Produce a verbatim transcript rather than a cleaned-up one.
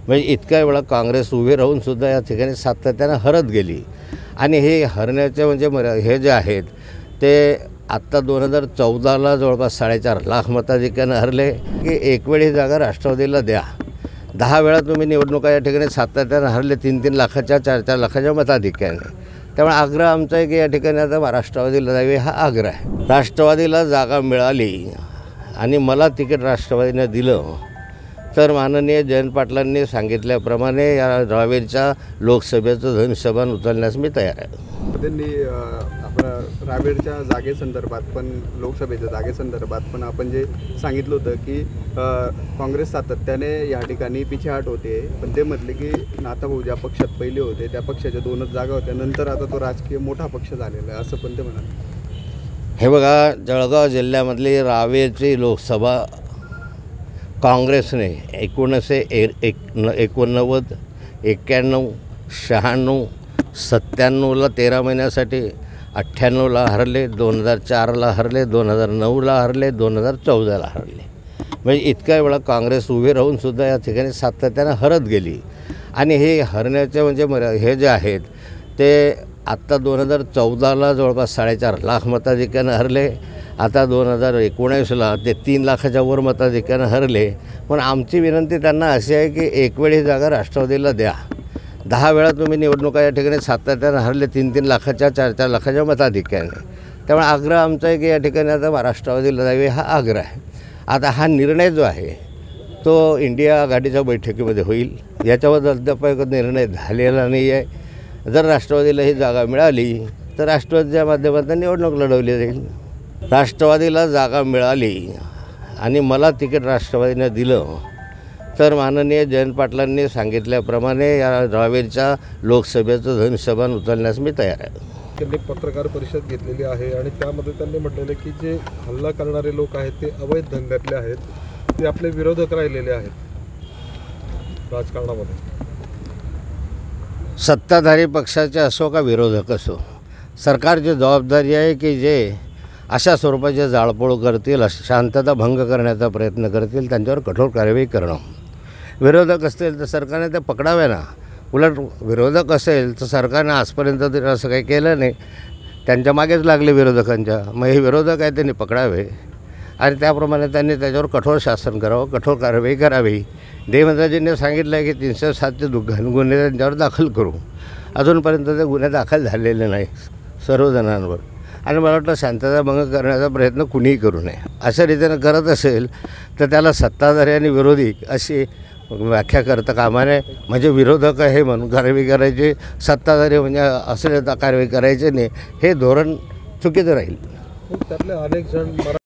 म्हणजे इतक्या वेळा काँग्रेस उभे राहूनसुद्धा या ठिकाणी सातत्यानं हरत गेली आणि हे हरण्याचे म्हणजे मर हे जे आहेत ते आत्ता दोन हजार चौदाला जवळपास साडेचार लाख मताधिक्यानं हरले की एक वेळ ही जागा राष्ट्रवादीला द्या. दहा वेळा तुम्ही निवडणुका या ठिकाणी सातत्यानं हरले तीन तीन लाखाच्या चार चार लाखाच्या मताधिक्याने. त्यामुळे आग्रह आमचा आहे की या ठिकाणी आता राष्ट्रवादीला जावे हा आग्रह आहे. राष्ट्रवादीला जागा मिळाली आणि मला तिकीट राष्ट्रवादीनं दिलं तर माननीय जयंत पाटलांनी सांगितल्याप्रमाणे या रावेरच्या लोकसभेचं धनुष्यबाण उचलण्यास मी तयार आहे. त्यांनी आपण रावेरच्या जागेसंदर्भात पण लोकसभेच्या जागेसंदर्भात पण आपण जे सांगितलं होतं की काँग्रेस सातत्याने या ठिकाणी पिछेहाट होते, पण ते म्हटले की नाथाभाऊ ज्या पक्षात पहिले होते त्या पक्षाच्या दोनच जागा होत्या, नंतर आता तो राजकीय मोठा पक्ष झालेला आहे असं पण ते म्हणाले. हे बघा, जळगाव जिल्ह्यामधली रावेरची लोकसभा काँग्रेसने एकोणीसशे एक एकोणनव्वद एक्क्याण्णव शहाण्णव सत्त्याण्णवला तेरा महिन्यासाठी, अठ्ठ्याण्णवला हरले, दोन हजार चारला हरले, दोन हजार नऊला हरले, दोन हजार चौदाला हरले. म्हणजे इतक्या वेळा काँग्रेस उभे राहूनसुद्धा या ठिकाणी सातत्यानं हरत गेली आणि हे हरण्याचे म्हणजे मर हे जे आहेत ते आत्ता दोन हजार चौदाला जवळपास साडेचार लाख मताधिक्यानं हरले. आता दोन हजार एकोणीसला ते तीन लाखाच्या वर मताधिक्यानं हरले. पण आमची विनंती त्यांना अशी आहे की एक वेळ ही जागा राष्ट्रवादीला द्या. दहा वेळा तुम्ही निवडणुका या ठिकाणी सातत्यानं हरले तीन तीन लाखाच्या चार चार लाखाच्या मताधिक्याने. त्यामुळे आग्रह आमचा आहे की या ठिकाणी आता राष्ट्रवादीला जावे हा आग्रह आहे. आता हा निर्णय जो आहे तो इंडिया आघाडीच्या बैठकीमध्ये होईल. याच्यावर अद्याप निर्णय झालेला नाही आहे. जर राष्ट्रवादीला ही जागा मिळाली तर राष्ट्रवादीच्या माध्यमातून निवडणूक लढवली जाईल. राष्ट्रवादीला जागा मिळाली आणि मला तिकीट राष्ट्रवादीनं दिलं तर माननीय जयंत पाटलांनी सांगितल्याप्रमाणे या रावेरच्या लोकसभेचं धनुष्यबाण उचलण्यास मी तयार आहे. त्यांनी पत्रकार परिषद घेतलेली आहे आणि त्यामध्ये त्यांनी म्हटलेलं की जे हल्ला करणारे लोक आहेत ते अवैध धंद्यातले आहेत, ते आपले विरोधक राहिलेले आहेत राजकारणामध्ये. सत्ताधारी पक्षाचे असो का विरोधक असो, सरकारची जबाबदारी आहे की जे अशा स्वरूपाचे जाळपोळ करतील, शांतता भंग करण्याचा प्रयत्न करतील त्यांच्यावर कठोर कारवाई करणं. विरोधक असतील तर सरकारने ते पकडावे ना. उलट विरोधक असेल तर सरकारने आजपर्यंत तरी असं काही केलं नाही, त्यांच्या मागेच लागले विरोधकांच्या. मग हे विरोधक आहे त्यांनी पकडावे आणि त्याप्रमाणे त्यांनी त्याच्यावर कठोर शासन करावं, कठोर कारवाई करावी. देवेंद्रजींनी सांगितलं आहे की तीनशे सातचे दु गुन्हे त्यांच्यावर दाखल करू. अजूनपर्यंत ते गुन्हे दाखल झालेले नाही सर्वजणांवर आणि मला वाटतं शांतता भंग करण्याचा प्रयत्न कुणीही करू नये. अशा रीतीनं करत असेल तर त्याला सत्ताधारी आणि विरोधी अशी व्याख्या करता कामा नये. म्हणजे विरोधक हे म्हणून कारवाई करायची, सत्ताधारी म्हणजे असले कारवाई करायची नाही, हे धोरण चुकीचं राहील. त्यातले अनेक जण मरा